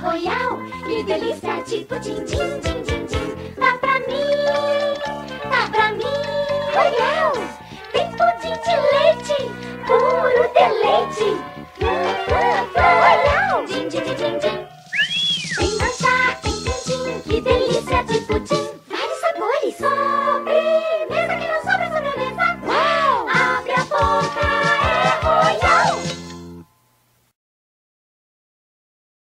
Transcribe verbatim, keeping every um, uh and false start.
Royal, que delícia de pudim, din, din, din, din. Dá pra mim, dá pra mim. Royal, tem pudim de leite, puro deleite. Royal, din, din, din, din, din.